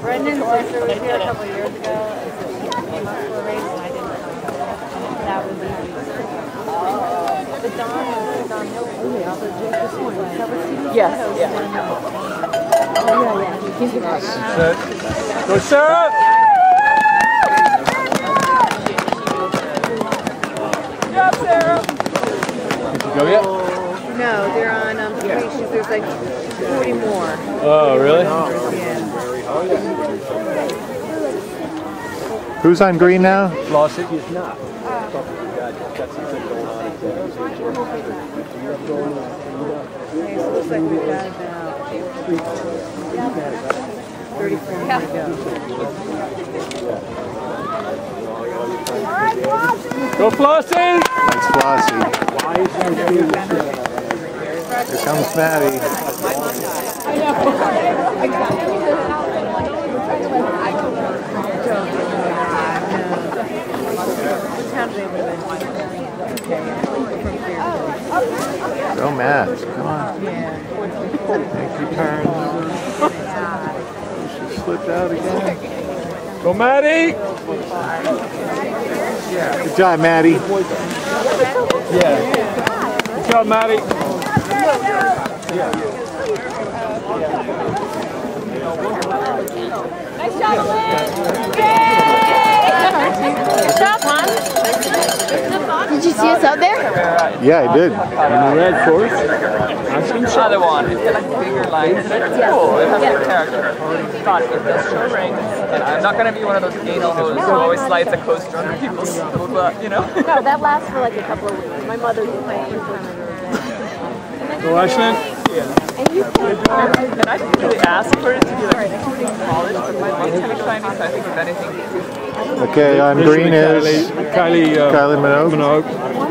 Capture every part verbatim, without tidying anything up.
Brendan's sister was here a couple of years ago, and so she came up for a race, and I didn't come. That was easy. But Don was Don Hill. Yes, yes. Oh, yeah, yeah. Go, Sarah! Good job, Sarah! Did you go yet? No, they're on um, three. There's like forty more. Oh, really? Yeah. Who's on green now? Flossie. Okay, so it looks like we've got about thirty-four more to go. Go, Flossie! That's Flossie. Here comes Maddie. Go, Matt. Come on. Make your turn. She slipped out again. Go, Maddie! Good job, Maddie. Yeah. Good job, Maddie. Nice job, Lynn! Good job, hon. Did you see us out there? Yeah, I did. In the red course. Other one, it's got like bigger lines. It's cool. It has good character. But it does show rings. And I'm not going to be one of those anal hoes who always slides a coaster under people's, you know? No, that lasts for like a couple of weeks. My mother's playing for me. Go, Ashlyn. And you can, And I didn't really ask for it to be like really polished, but my mom's kind of shiny, so I think if anything. Okay, on green is Kylie, uh, Kylie Minogue. Minogue.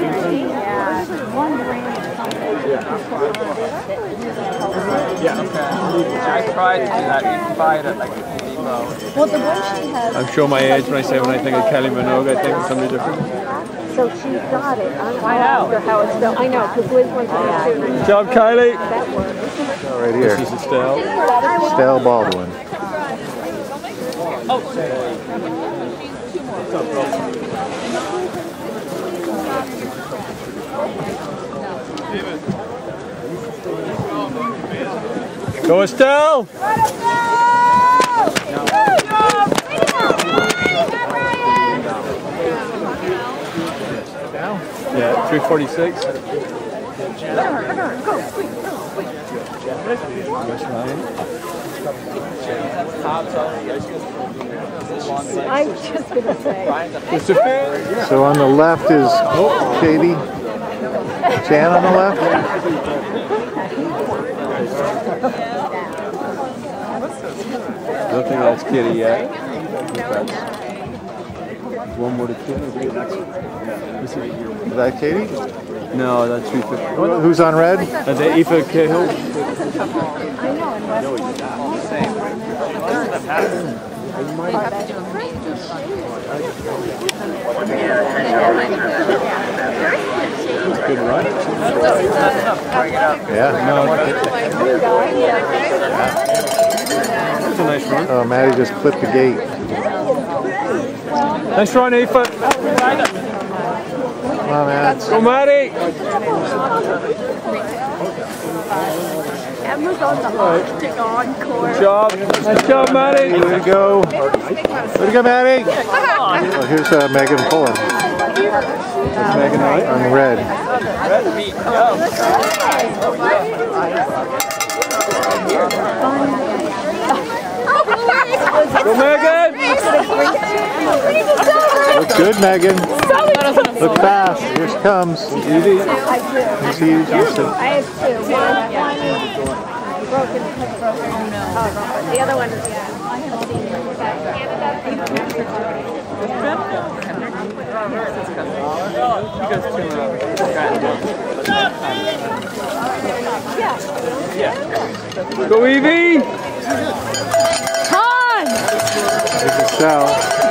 Yeah, okay. Yeah, I tried to do that. You can buy it at like a depot. well, the one she has, I'm sure my age when I say when I think of Kylie Minogue, I think of somebody different. so she got it. I don't know how it's spelled. I know, because Liz went to that too. Good job, Kylie. That works. Right here. This is Estelle. Estelle Baldwin. Go, Estelle. Yeah, three forty-six. I was just going to say. So on the left is oh, Katie. Jan on the left. I don't think that's Kitty yet. One more to Kitty. Is that Katie? No, that's three fifty. Who's on red? Is that Aoife Cahill? Good run. Yeah. No. That's a nice run. Oh, Maddie just clipped the gate. Nice run, Aoife. Come on, Matt. Go, Maddie. Emma's on the Arctic Encore. Good job. Nice job, Maddie. Way to go. Way to go, Maddie. Oh, here's uh, Megan Pullen. That's Megan, right? On red. Red meat. Go. Go, Megan. Look good, Megan. Look fast. Here she comes. Easy. Easy, easy. I have two. One, one is broken. broken. Oh, the other one is, yeah. Go, Evie. Con! Here's Estelle.